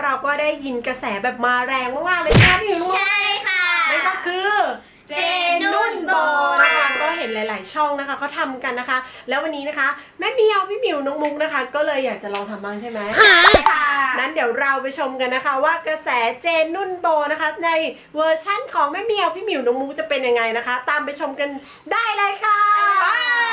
เราก็ได้ยินกระแสแบบมาแรงมากๆเลยค่ะพี่หมิวใช่ค่ะนั่นก็คือเจนุ่นโบนะคะก็เห็นหลายๆช่องนะคะเขาทำกันนะคะแล้ววันนี้นะคะแม่เมียวพี่หมิวน้องมุกนะคะก็เลยอยากจะลองทำบ้างใช่ไหมใช่ค่ะนั้นเดี๋ยวเราไปชมกันนะคะว่ากระแสเจนุ่นโบนะคะในเวอร์ชั่นของแม่เมียวพี่หมิวน้องมุกจะเป็นยังไงนะคะตามไปชมกันได้เลยค่ะไป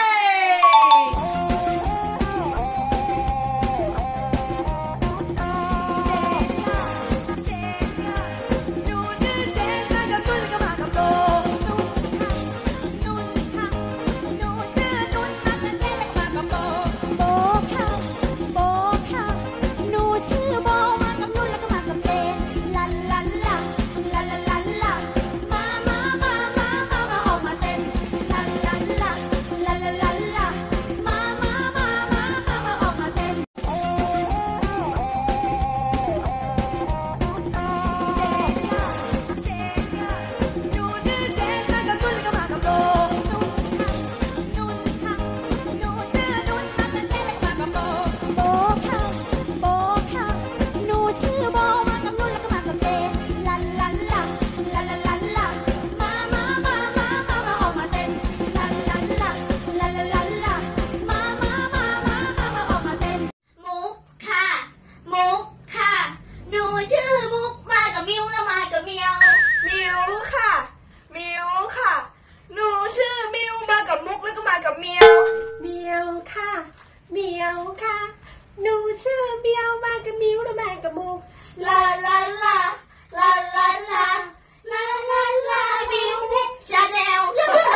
หนูชื่อเมียวมากับมิวแล้วมากับมุกลาลาลาลาลาลาลาลาลามิวชาแนล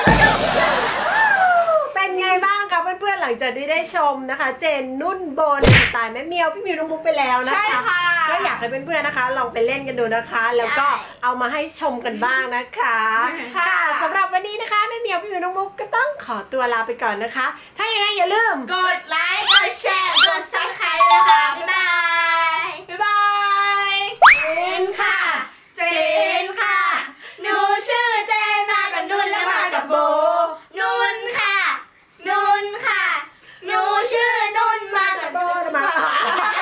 เป็นไงบ้างคะเพื่อนๆหลังจากที่ได้ชมนะคะเจนนุ่นโบนสไตล์แม่เมียวพี่มิวน้องมุกไปแล้วนะคะก็อยากให้เพื่อนๆนะคะลองไปเล่นกันดูนะคะแล้วก็เอามาให้ชมกันบ้างนะคะค่ะสำหรับวันนี้นะคะแม่เมียวพี่มิวน้องมุกก็ต้องขอตัวลาไปก่อนนะคะถ้าอย่างไรอย่าลืมกดไลค์กดแชร์กด Subscribe นะคะบ๊ายบายบ๊ายบายเจนค่ะเจนค่ะหนูชื่อเจนมากับนุ่นและมากับโบนุ่นค่ะนุ่นค่ะหนูชื่อนุ่นมากับโบมา